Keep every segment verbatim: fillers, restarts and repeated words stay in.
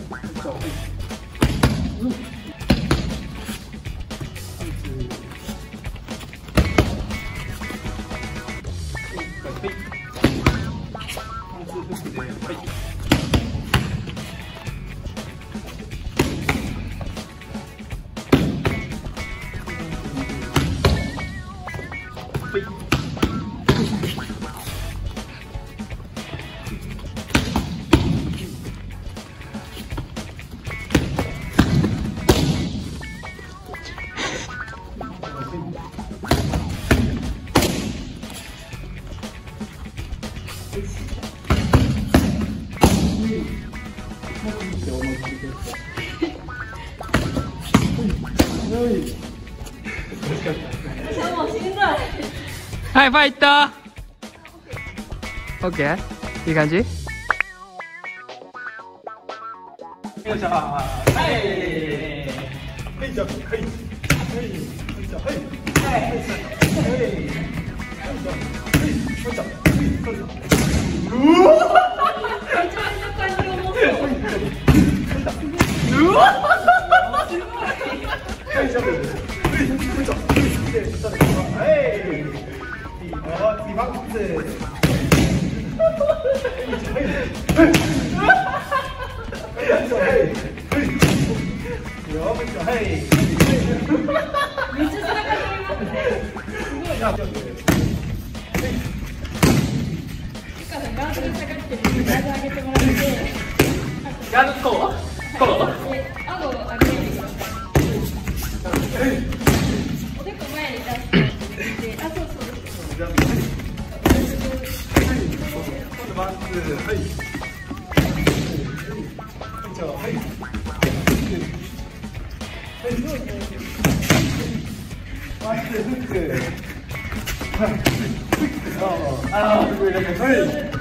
はい、ファイト。オッケー。いい感じ。よいしょ。はい。はい。じゃ、はい。はい。じゃ、はい。はい。はい。はい。じゃ、はい。うわ。めちゃめちゃ感情持ってる。うわ。はい、じゃ、はい。はい。リバックス。ガードこう？こう？顎を上げてください。おでこ前に出して、あ、そうそう。ワンツー、はい。じゃあ、はい。はい。ワンツー、フック。はい。ああ、フックだけ、はい。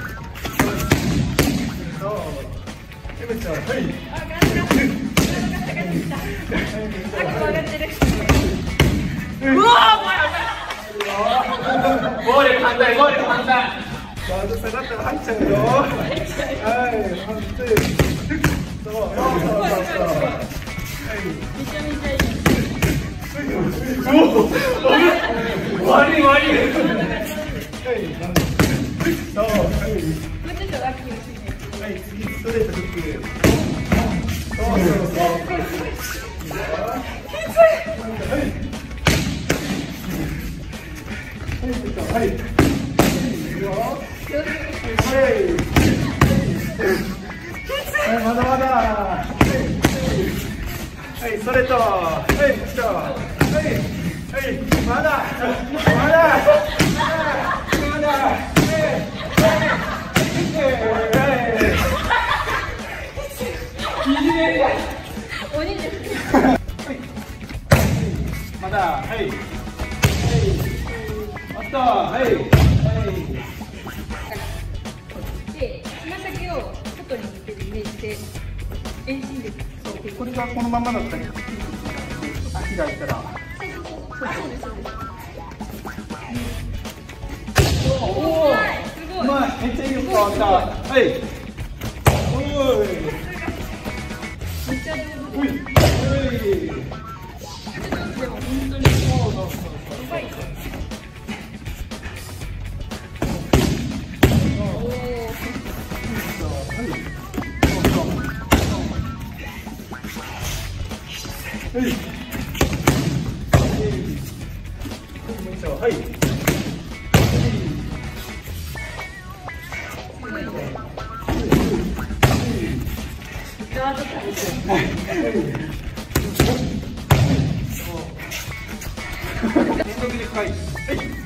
そう。エメちゃん、はい。あ、ガッチャ。ガッチャガッチャガッチャ。あ、上がってる。うわー、暴力反対、暴力反対。ガード下がったら入っちゃうよ。はい、反対。そう、そう、そう、そう。めちゃめちゃいい。おお、悪い悪い。はい、そう、はい。もうちょっとラッキーをして。はい、次ストレートフック。そうそうそう。はい。はい。はい、まだまだ。はい、ストレート。はい、来た。はい、はい、まだ。まだ。まだ。まだ。鬼です。まだ。はい。あった。はい。で、つま先を外に向けるイメージで遠心力。これがこのままだったり、足が開いたら。そうそうそう。そうですそうです。おお。すごい。まあ、めっちゃいいよ。変わった。はい。おい。めっちゃ上手。おい。おい。でも本当にそうそうそう。うまい。はい。はい。はい。